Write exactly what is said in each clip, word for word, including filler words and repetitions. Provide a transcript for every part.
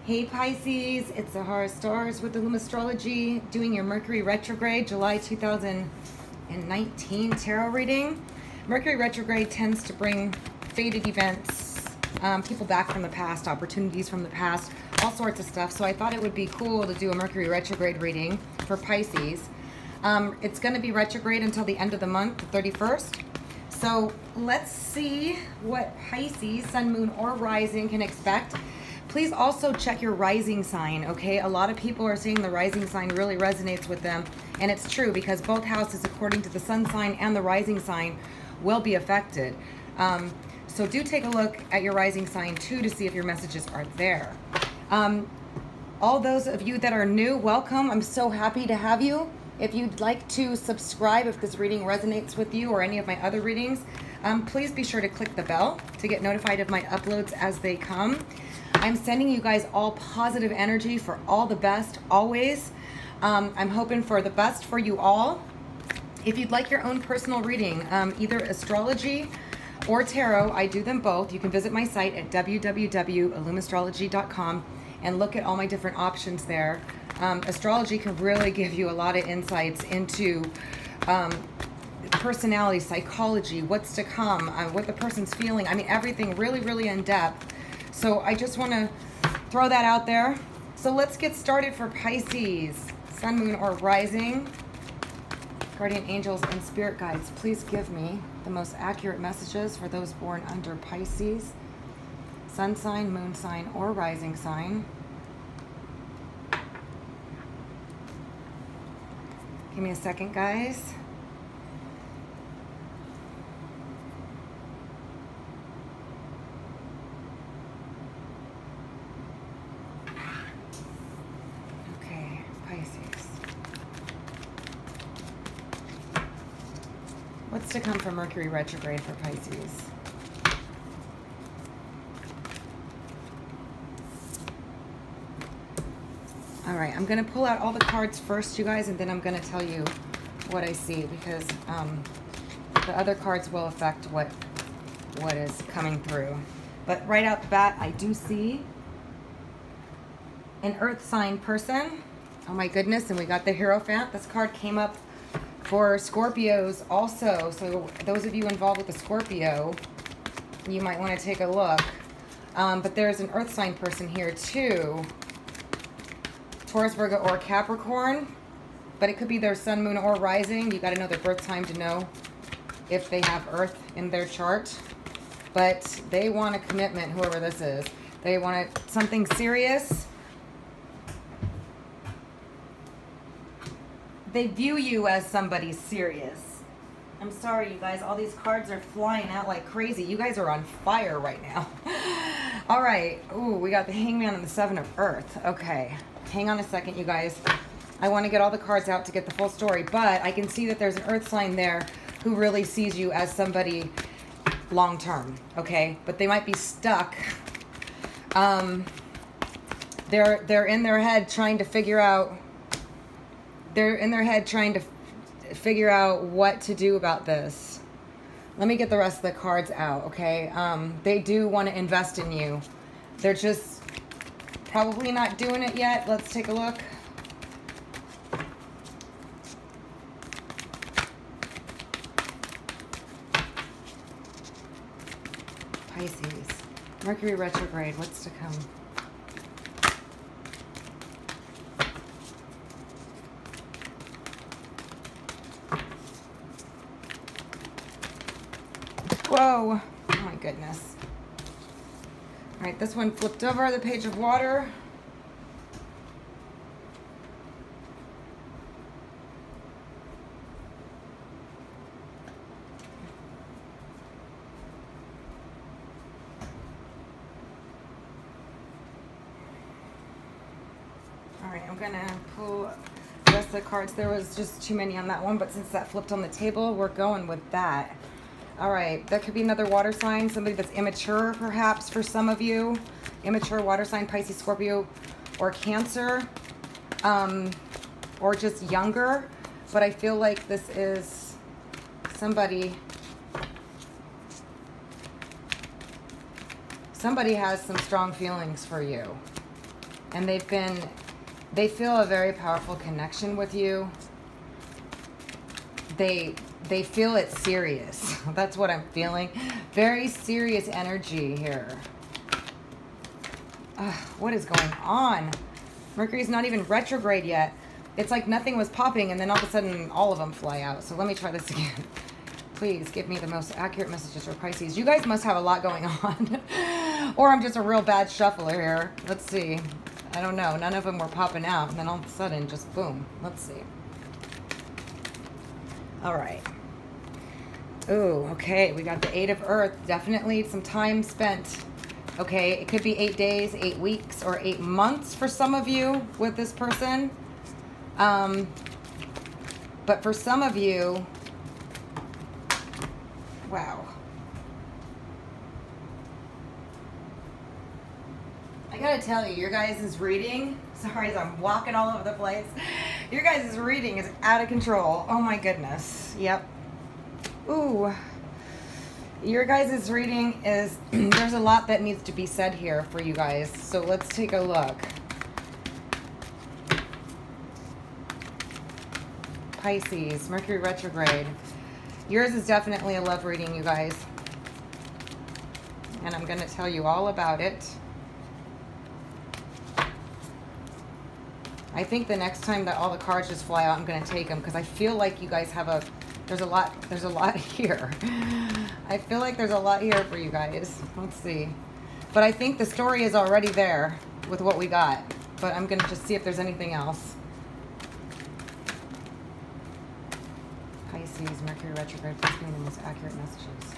Hey Pisces, it's Sahara Stars with the Loom Astrology, doing your Mercury retrograde, July two thousand nineteen tarot reading. Mercury retrograde tends to bring faded events, um, people back from the past, opportunities from the past, all sorts of stuff. So I thought it would be cool to do a Mercury retrograde reading for Pisces. Um, it's going to be retrograde until the end of the month, the thirty-first. So let's see what Pisces, Sun, Moon, or Rising can expect. Please also check your rising sign, okay? A lot of people are saying the rising sign really resonates with them, and it's true because both houses, according to the sun sign and the rising sign, will be affected. Um, so do take a look at your rising sign too to see if your messages are there. Um, all those of you that are new, welcome. I'm so happy to have you. If you'd like to subscribe, if this reading resonates with you or any of my other readings, um, please be sure to click the bell to get notified of my uploads as they come. I'm sending you guys all positive energy for all the best, always. Um, I'm hoping for the best for you all. If you'd like your own personal reading, um, either astrology or tarot, I do them both. You can visit my site at w w w dot loom astrology dot com and look at all my different options there. Um, astrology can really give you a lot of insights into um, personality, psychology, what's to come, uh, what the person's feeling. I mean, everything really, really in depth. So I just want to throw that out there. So let's get started for Pisces, Sun, Moon, or Rising. Guardian angels and spirit guides, please give me the most accurate messages for those born under Pisces, Sun sign, Moon sign, or Rising sign. Give me a second, guys. Okay, Pisces. What's to come from Mercury retrograde for Pisces? All right, I'm going to pull out all the cards first, you guys, and then I'm going to tell you what I see because um, the other cards will affect what what is coming through. But right out the bat, I do see an earth sign person. Oh my goodness, and we got the Hierophant. This card came up for Scorpios also. So those of you involved with the Scorpio, you might want to take a look. Um, but there's an earth sign person here too. Taurus, Virgo, or Capricorn, but it could be their sun, moon, or rising. You got to know their birth time to know if they have earth in their chart. But they want a commitment, whoever this is. They want a, something serious. They view you as somebody serious. I'm sorry, you guys. All these cards are flying out like crazy. You guys are on fire right now. All right. Ooh, we got the Hangman and the Seven of Earth. Okay. Hang on a second, you guys. I want to get all the cards out to get the full story, but I can see that there's an earth sign there who really sees you as somebody long-term, okay? But they might be stuck. Um, they're, they're in their head trying to figure out, they're in their head trying to figure out what to do about this. Let me get the rest of the cards out, okay? Um, they do want to invest in you. They're just probably not doing it yet. Let's take a look. Pisces, Mercury retrograde, what's to come? Whoa, oh my goodness. All right, this one flipped over, the Page of Water. All right, I'm gonna pull the rest of the cards. There was just too many on that one, but since that flipped on the table, we're going with that. All right, that could be another water sign, somebody that's immature perhaps for some of you. Immature water sign, Pisces, Scorpio, or Cancer, um, or just younger. But I feel like this is somebody somebody has some strong feelings for you. And they've been, they feel a very powerful connection with you. They, they feel it serious. That's what I'm feeling. Very serious energy here. Uh, what is going on? Mercury's not even retrograde yet. It's like nothing was popping and then all of a sudden all of them fly out. So let me try this again. Please give me the most accurate messages for Pisces. You guys must have a lot going on. Or I'm just a real bad shuffler here. Let's see. I don't know. None of them were popping out. And then all of a sudden, just boom. Let's see. All right. Ooh, okay. We got the Eight of Earth. Definitely some time spent. Okay. It could be eight days, eight weeks, or eight months for some of you with this person. Um, but for some of you, wow. I gotta tell you, your guys' reading, sorry, I'm walking all over the place. Your guys' reading is out of control. Oh my goodness. Yep. Ooh. Your guys' reading is, there's a lot that needs to be said here for you guys. So let's take a look. Pisces, Mercury retrograde. Yours is definitely a love reading, you guys. And I'm going to tell you all about it. I think the next time that all the cards just fly out, I'm going to take them because I feel like you guys have a, there's a lot, there's a lot here. I feel like there's a lot here for you guys. Let's see. But I think the story is already there with what we got. But I'm going to just see if there's anything else. Pisces, Mercury retrograde, please give me the most accurate messages.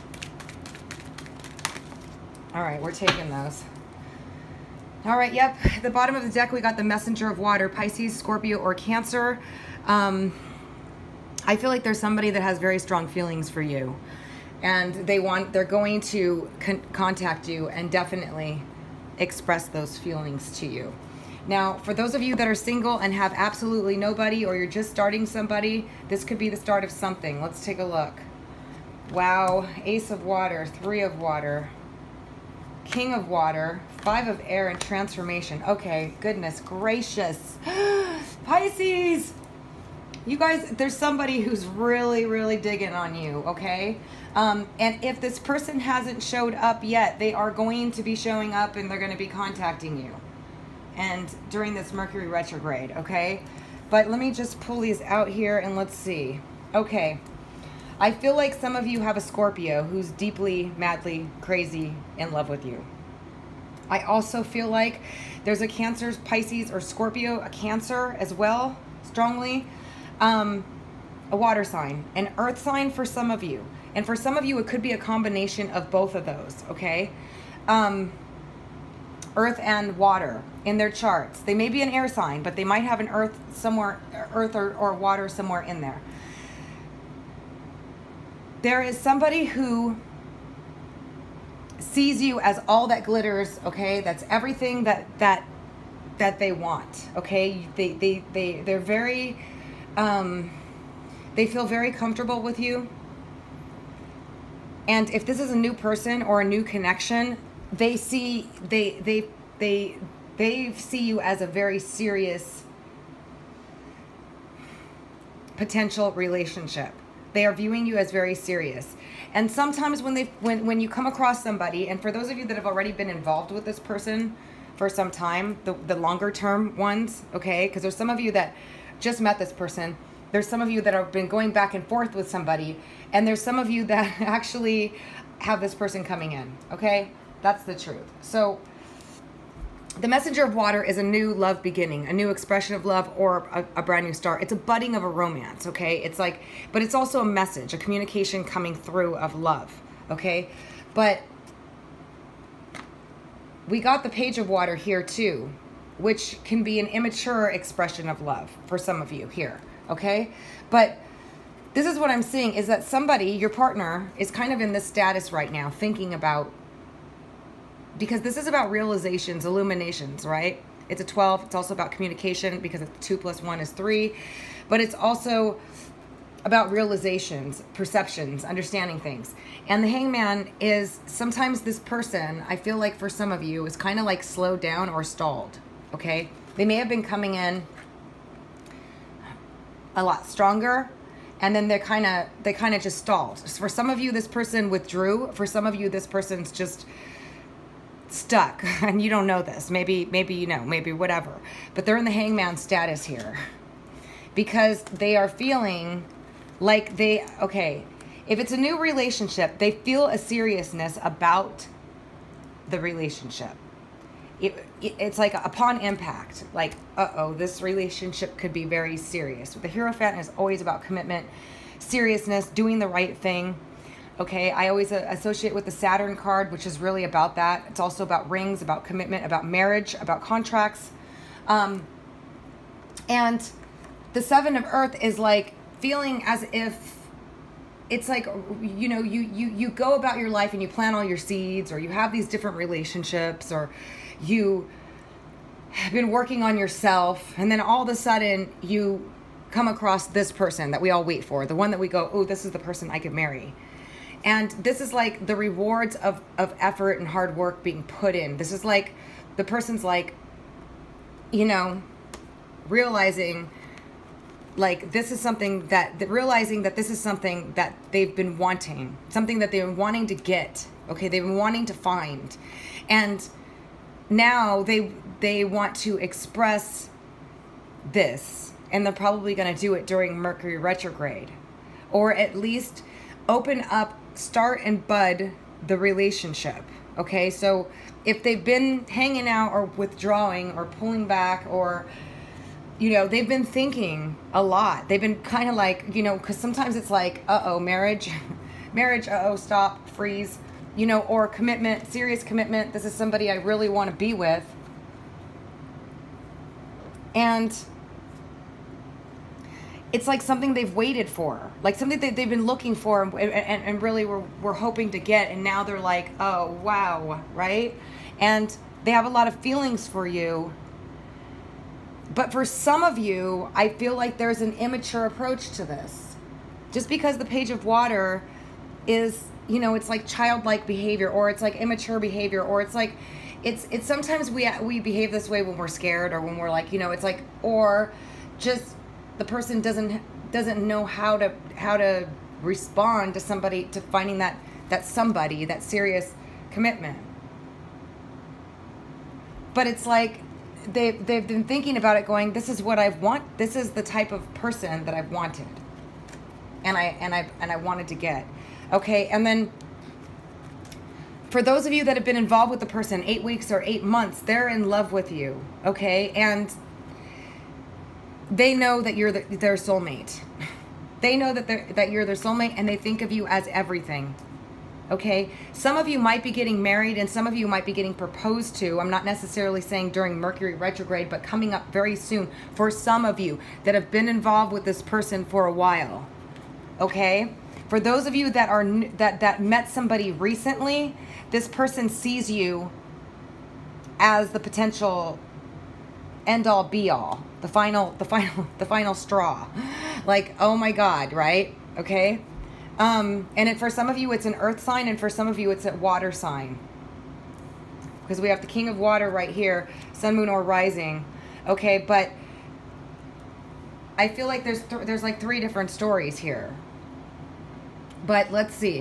All right, we're taking those. All right, yep. At the bottom of the deck, we got the messenger of water, Pisces, Scorpio, or Cancer. Um, I feel like there's somebody that has very strong feelings for you. And they want, they're going to con contact you and definitely express those feelings to you. Now, for those of you that are single and have absolutely nobody, or you're just starting somebody, this could be the start of something. Let's take a look. Wow. Ace of water, three of water, king of water, five of air, and transformation. Okay, goodness gracious. Pisces, you guys, there's somebody who's really, really digging on you, okay? Um, and if this person hasn't showed up yet, they are going to be showing up and they're going to be contacting you. And during this Mercury retrograde, okay? But let me just pull these out here and let's see. Okay. I feel like some of you have a Scorpio who's deeply, madly, crazy in love with you. I also feel like there's a Cancer, Pisces, or Scorpio, a Cancer as well, strongly. Um, a water sign, an earth sign for some of you. And for some of you, it could be a combination of both of those, okay? Um... Earth and water in their charts. They may be an air sign, but they might have an earth somewhere, earth or, or water somewhere in there. There is somebody who sees you as all that glitters, okay? That's everything that that that they want, okay? They they they they're very um they feel very comfortable with you. And if this is a new person or a new connection, they see they they they they see you as a very serious potential relationship. They are viewing you as very serious. And sometimes when they when when you come across somebody, and for those of you that have already been involved with this person for some time, the the longer term ones, okay? Because there's some of you that just met this person. There's some of you that have been going back and forth with somebody, and there's some of you that actually have this person coming in, okay? That's the truth. So the messenger of water is a new love beginning, a new expression of love, or a, a brand new start. It's a budding of a romance, okay? It's like, but it's also a message, a communication coming through of love, okay? But we got the page of water here too, which can be an immature expression of love for some of you here, okay? But this is what I'm seeing, is that somebody, your partner, is kind of in this status right now, thinking about, because this is about realizations, illuminations, right? It's a twelve. It's also about communication, because it's two plus one is three. But it's also about realizations, perceptions, understanding things. And the hangman is, sometimes this person, I feel like for some of you, is kind of like slowed down or stalled, okay? They may have been coming in a lot stronger, and then they're kind of they kind of just stalled. For some of you, this person withdrew. For some of you, this person's just stuck, and you don't know this. Maybe maybe you know, maybe whatever. But they're in the hangman status here because they are feeling like they, okay, if it's a new relationship, they feel a seriousness about the relationship. It, it, it's like upon impact, like, uh-oh, this relationship could be very serious. The Hierophant is always about commitment, seriousness, doing the right thing. Okay, I always uh, associate with the Saturn card, which is really about that. It's also about rings, about commitment, about marriage, about contracts. Um, and the Seven of Earth is like feeling as if it's like, you know, you, you, you go about your life and you plant all your seeds, or you have these different relationships, or you have been working on yourself, and then all of a sudden you come across this person that we all wait for, the one that we go, oh, this is the person I could marry. And this is like the rewards of, of effort and hard work being put in. This is like the person's like, you know, realizing like this is something that, that realizing that this is something that they've been wanting, something that they've been wanting to get. Okay, they've been wanting to find. And now they they want to express this, and they're probably going to do it during Mercury retrograde, or at least open up, start and bud the relationship. Okay, so if they've been hanging out or withdrawing or pulling back, or you know, they've been thinking a lot. They've been kind of like, you know, because sometimes it's like, uh-oh, marriage, marriage, uh-oh, stop, freeze, you know, or commitment, serious commitment. This is somebody I really want to be with. And it's like something they've waited for, like something that they've been looking for and, and, and really were, were hoping to get. And now they're like, oh, wow, right? And they have a lot of feelings for you. But for some of you, I feel like there's an immature approach to this. Just because the Page of Water is, you know, it's like childlike behavior, or it's like immature behavior, or it's like, it's, it's sometimes we, we behave this way when we're scared, or when we're like, you know, it's like, or just the person doesn't, doesn't know how to, how to respond to somebody, to finding that, that somebody, that serious commitment. But it's like, They've, they've been thinking about it going, this is what I want. This is the type of person that I've wanted. And I, and I, and I wanted to get. Okay. And then for those of you that have been involved with the person eight weeks or eight months, they're in love with you. Okay. And they know that you're the, their soulmate. They know that they're, that you're their soulmate, and they think of you as everything. Okay, some of you might be getting married, and some of you might be getting proposed to. I'm not necessarily saying during Mercury retrograde, but coming up very soon for some of you that have been involved with this person for a while. Okay, for those of you that are that that met somebody recently, this person sees you as the potential end all be all, the final the final the final straw. Like, oh my God, right? Okay. Um, and it, for some of you, it's an earth sign, and for some of you, it's a water sign. Because we have the King of Water right here, Sun, Moon, or Rising. Okay, but I feel like there's th there's like three different stories here. But let's see.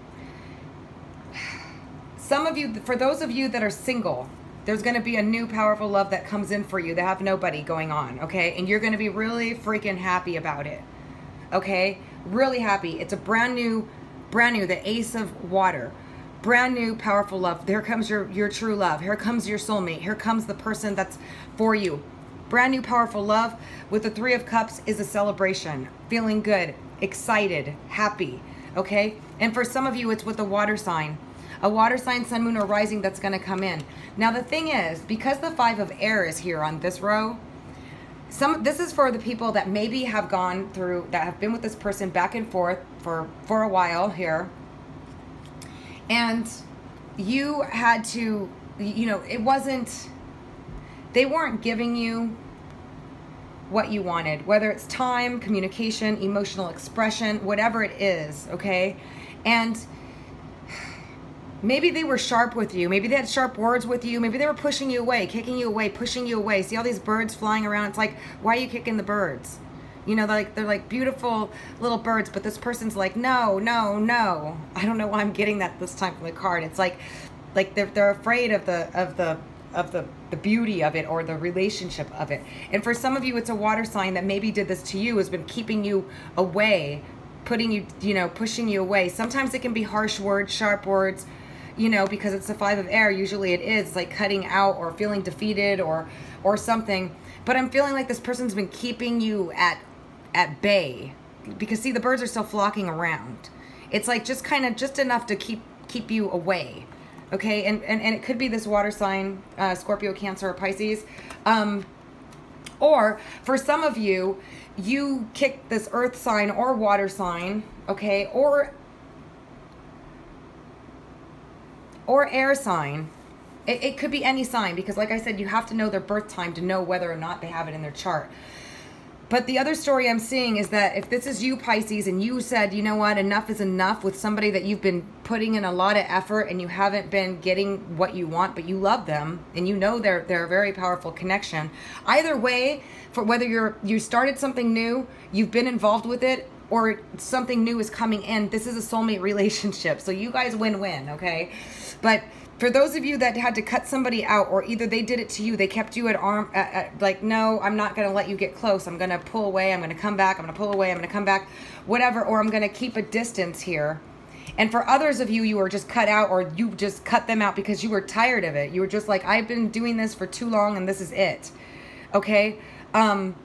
Some of you, for those of you that are single, there's going to be a new powerful love that comes in for you that have nobody going on. Okay, and you're going to be really freaking happy about it. Okay, really happy. It's a brand new, brand new, the Ace of Water. Brand new, powerful love. Here comes your, your true love. Here comes your soulmate. Here comes the person that's for you. Brand new, powerful love. With the Three of Cups is a celebration. Feeling good, excited, happy. Okay, and for some of you, it's with the water sign. A water sign, Sun, Moon, or Rising that's going to come in. Now, the thing is, because the Five of Air is here on this row, Some, this is for the people that maybe have gone through, that have been with this person back and forth for, for a while here. And you had to, you know, it wasn't, they weren't giving you what you wanted, whether it's time, communication, emotional expression, whatever it is, okay? And maybe they were sharp with you. Maybe they had sharp words with you. Maybe they were pushing you away, kicking you away, pushing you away. See all these birds flying around? It's like, why are you kicking the birds? You know, they're like, they're like beautiful little birds, but this person's like, no, no, no. I don't know why I'm getting that this time from the card. It's like, like they're, they're afraid of the, of the, of the, the beauty of it or the relationship of it. And for some of you, it's a water sign that maybe did this to you, has been keeping you away, putting you, you know, pushing you away. Sometimes it can be harsh words, sharp words, you know, because it's the five of air. Usually it is like cutting out or feeling defeated or, or something. But I'm feeling like this person's been keeping you at, at bay, because see, the birds are still flocking around. It's like just kind of just enough to keep, keep you away. Okay, and, and, and it could be this water sign, uh, Scorpio, Cancer, or Pisces. Um, or for some of you, you kick this earth sign or water sign, okay, or, or air sign. It, it could be any sign, because like I said, you have to know their birth time to know whether or not they have it in their chart. But the other story I'm seeing is that if this is you, Pisces, and you said, you know what, enough is enough with somebody that you've been putting in a lot of effort and you haven't been getting what you want, but you love them and you know they're, they're a very powerful connection. Either way, for whether you're you started something new, you've been involved with it, or something new is coming in, this is a soulmate relationship. So you guys win-win, okay? But for those of you that had to cut somebody out, or either they did it to you, they kept you at arm, uh, uh, like, no, I'm not going to let you get close. I'm going to pull away. I'm going to come back. I'm going to pull away. I'm going to come back, whatever. Or I'm going to keep a distance here. And for others of you, you were just cut out, or you just cut them out because you were tired of it. You were just like, I've been doing this for too long and this is it. Okay. Um,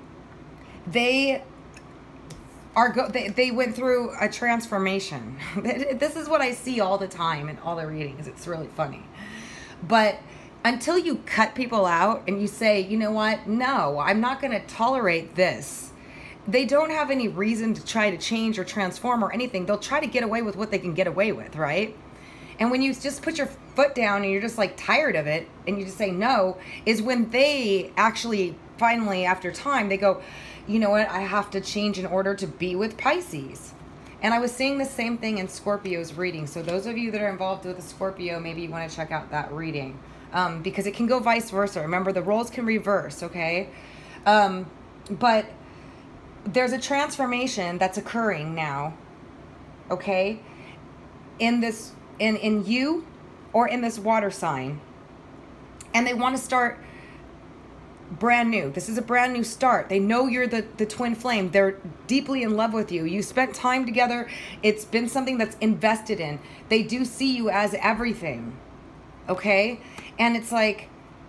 they are go they, they went through a transformation. This is what I see all the time in all the readings. It's really funny. But until you cut people out and you say, you know what, no, I'm not going to tolerate this, they don't have any reason to try to change or transform or anything. They'll try to get away with what they can get away with, right? And when you just put your foot down and you're just like tired of it and you just say no, is when they actually finally, after time, they go, you know what, I have to change in order to be with Pisces. And I was seeing the same thing in Scorpio's reading. So those of you that are involved with a Scorpio, maybe you want to check out that reading. Um, because it can go vice versa. Remember, the roles can reverse, okay? Um, but there's a transformation that's occurring now, okay? In this, in, in you or in this water sign. And they want to start brand new. This is a brand new start. They know you're the, the twin flame. They're deeply in love with you. You spent time together. It's been something that's invested in. They do see you as everything. Okay? And it's like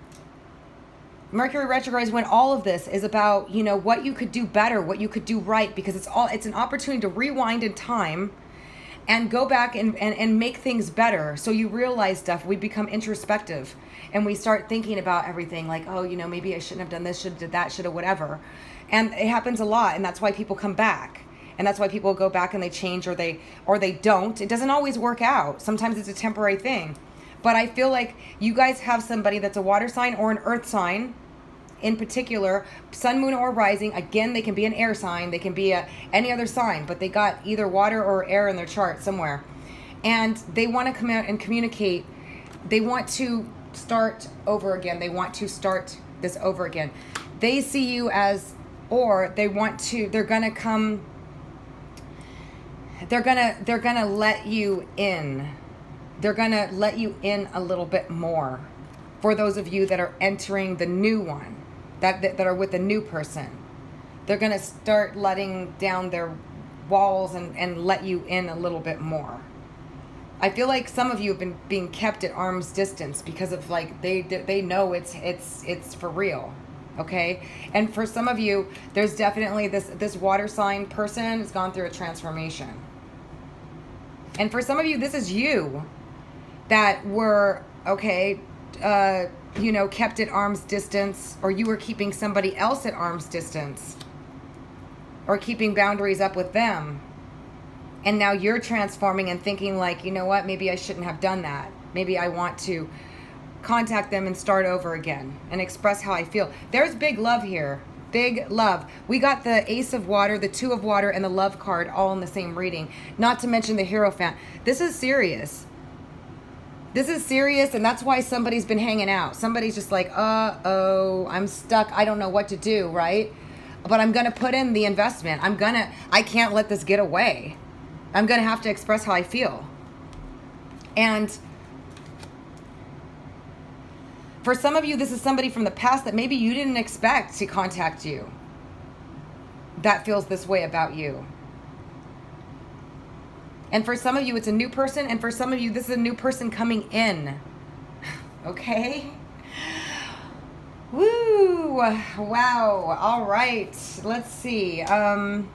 Mercury retrograde is when all of this is about, you know, what you could do better, what you could do right, because it's all, it's an opportunity to rewind in time and go back and, and, and make things better. So you realize stuff. We become introspective and we start thinking about everything like, oh, you know, maybe I shouldn't have done this, should have did that, should have whatever. And it happens a lot. And that's why people come back. And that's why people go back and they change, or they, or they don't. It doesn't always work out. Sometimes it's a temporary thing. But I feel like you guys have somebody that's a water sign or an earth sign in particular, sun, moon, or rising. Again, they can be an air sign. They can be a, any other sign, but they got either water or air in their chart somewhere. And they want to come out and communicate. They want to start over again. They want to start this over again. They see you as, or they want to, they're going to come, they're going to, they're going to let you in. They're going to let you in a little bit more for those of you that are entering the new one. That, that, that are with a new person. They're going to start letting down their walls and, and let you in a little bit more. I feel like some of you have been being kept at arm's distance because of like, they they know it's it's it's for real. Okay? And for some of you, there's definitely this, this water sign person has gone through a transformation. And for some of you, this is you that were, okay, uh, you know, kept at arm's distance, or you were keeping somebody else at arm's distance, or keeping boundaries up with them. And now you're transforming and thinking like, you know what, maybe I shouldn't have done that. Maybe I want to contact them and start over again and express how I feel. There's big love here. Big love. We got the Ace of Water, the Two of Water, and the Love card all in the same reading. Not to mention the Hierophant. This is serious. This is serious, and that's why somebody's been hanging out. Somebody's just like, uh-oh, I'm stuck. I don't know what to do, right? But I'm going to put in the investment. I'm going to, I can't let this get away. I'm going to have to express how I feel. And for some of you, this is somebody from the past that maybe you didn't expect to contact you. That feels this way about you. And for some of you, it's a new person. And for some of you, this is a new person coming in. Okay? Woo! Wow. All right. Let's see. Um...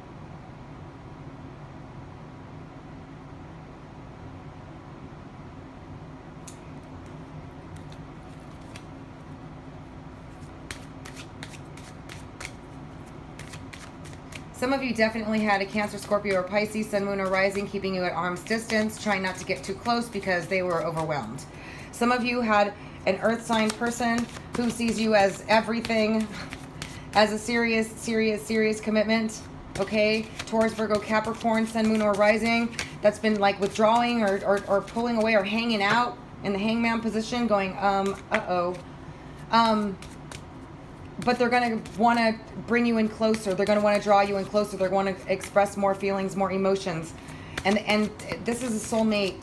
Some of you definitely had a Cancer, Scorpio, or Pisces, Sun, Moon, or Rising, keeping you at arm's distance, trying not to get too close because they were overwhelmed. Some of you had an earth sign person who sees you as everything, as a serious, serious, serious commitment, okay? Taurus, Virgo, Capricorn, Sun, Moon, or Rising, that's been like withdrawing or, or, or pulling away or hanging out in the hangman position, going, um, uh-oh. Um... But they're going to want to bring you in closer. They're going to want to draw you in closer. They're going to express more feelings, more emotions. And and this is a soulmate,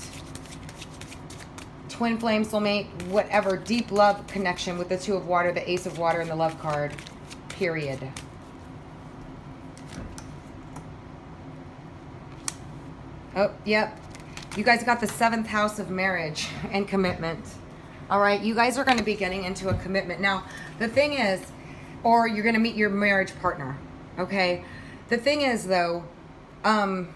twin flame soulmate, whatever, deep love connection with the Two of Water, the Ace of Water, and the Love card, period. Oh, yep. You guys got the seventh house of marriage and commitment. All right, you guys are going to be getting into a commitment. Now, the thing is, or you're going to meet your marriage partner, okay? The thing is, though, um,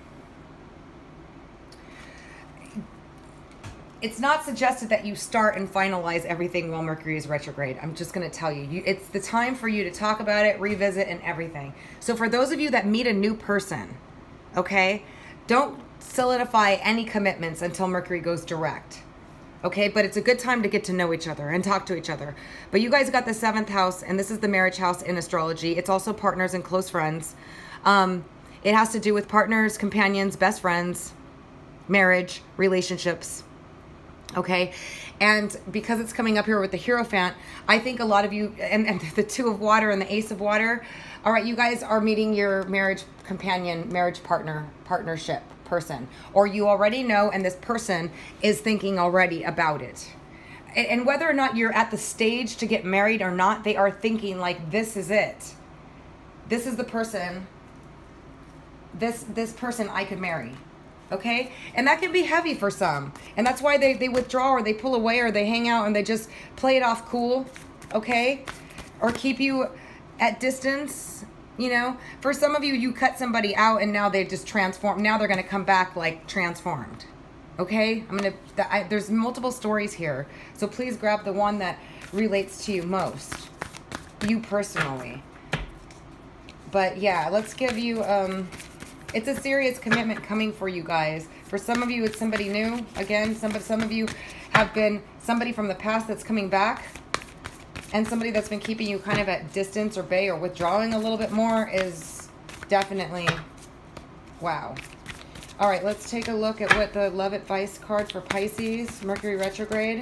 it's not suggested that you start and finalize everything while Mercury is retrograde. I'm just going to tell you. you. It's the time for you to talk about it, revisit, and everything. So for those of you that meet a new person, okay, don't solidify any commitments until Mercury goes direct. Okay, but it's a good time to get to know each other and talk to each other. But you guys got the seventh house, and this is the marriage house in astrology. It's also partners and close friends. Um, it has to do with partners, companions, best friends, marriage, relationships. Okay, and because it's coming up here with the Hierophant, I think a lot of you, and, and the Two of Water and the Ace of Water, all right, you guys are meeting your marriage companion, marriage partner, partnership person, or you already know, and this person is thinking already about it. And, and whether or not you're at the stage to get married or not, they are thinking like, this is it. This is the person, this, this person I could marry. Okay? And that can be heavy for some. And that's why they, they withdraw or they pull away or they hang out and they just play it off cool. Okay? Or keep you at distance. You know, for some of you, you cut somebody out and now they just transform. Now they're going to come back like transformed. Okay? I'm going to, there's multiple stories here. So please grab the one that relates to you most. You personally. But yeah, let's give you, um, it's a serious commitment coming for you guys. For some of you, it's somebody new. Again, some, some of you have been somebody from the past that's coming back. And somebody that's been keeping you kind of at distance or bay or withdrawing a little bit more is definitely, wow. All right, let's take a look at what the love advice card for Pisces, Mercury retrograde.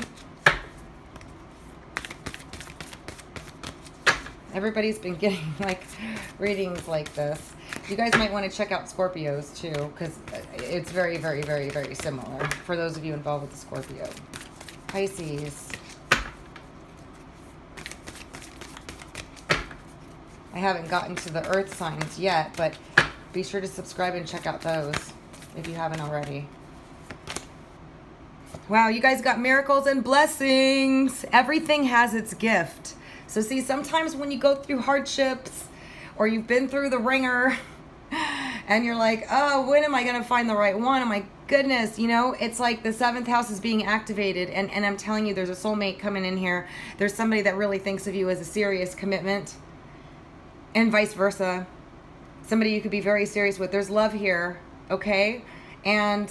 Everybody's been getting like readings like this. You guys might want to check out Scorpios too, because it's very, very, very, very similar for those of you involved with the Scorpio. Pisces. I haven't gotten to the earth signs yet, but be sure to subscribe and check out those if you haven't already. Wow, you guys got miracles and blessings. Everything has its gift. So see, sometimes when you go through hardships or you've been through the ringer and you're like, oh, when am I going to find the right one? Oh my goodness, you know, it's like the seventh house is being activated. And, and I'm telling you, there's a soulmate coming in here. There's somebody that really thinks of you as a serious commitment. And vice versa. Somebody you could be very serious with. There's love here, okay? And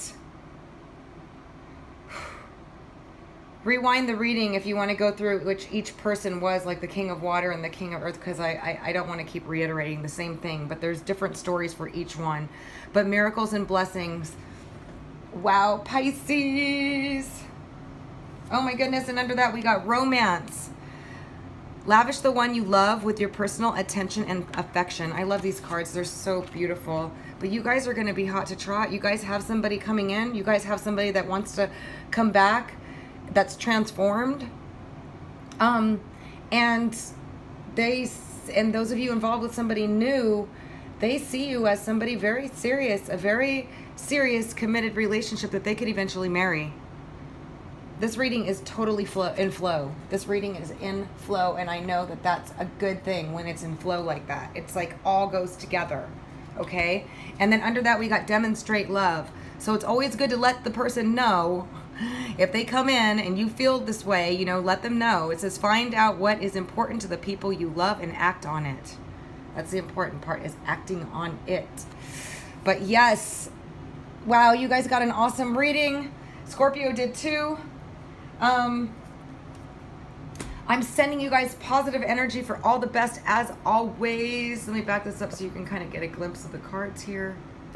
rewind the reading if you want to go through which each person was, like the King of Water and the King of Earth, because I, I, I don't want to keep reiterating the same thing, but there's different stories for each one. But miracles and blessings. Wow, Pisces. Oh my goodness, and under that we got romance. Lavish the one you love with your personal attention and affection. I love these cards. They're so beautiful. But you guys are going to be hot to trot. You guys have somebody coming in. You guys have somebody that wants to come back, that's transformed. Um, and they, and those of you involved with somebody new, they see you as somebody very serious, a very serious, committed relationship that they could eventually marry. This reading is totally flow, in flow. This reading is in flow, and I know that that's a good thing when it's in flow like that. It's like all goes together, okay? And then under that, we got demonstrate love. So it's always good to let the person know if they come in and you feel this way, you know, let them know. It says find out what is important to the people you love and act on it. That's the important part, is acting on it. But yes, wow, you guys got an awesome reading. Scorpio did too. Um, I'm sending you guys positive energy for all the best as always. Let me back this up so you can kind of get a glimpse of the cards here.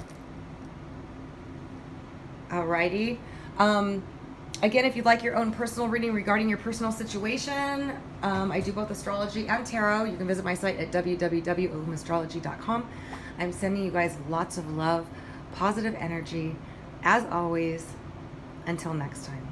Alrighty. Um, again, if you'd like your own personal reading regarding your personal situation, um, I do both astrology and tarot. You can visit my site at w w w dot illum astrology dot com. I'm sending you guys lots of love, positive energy, as always. Until next time.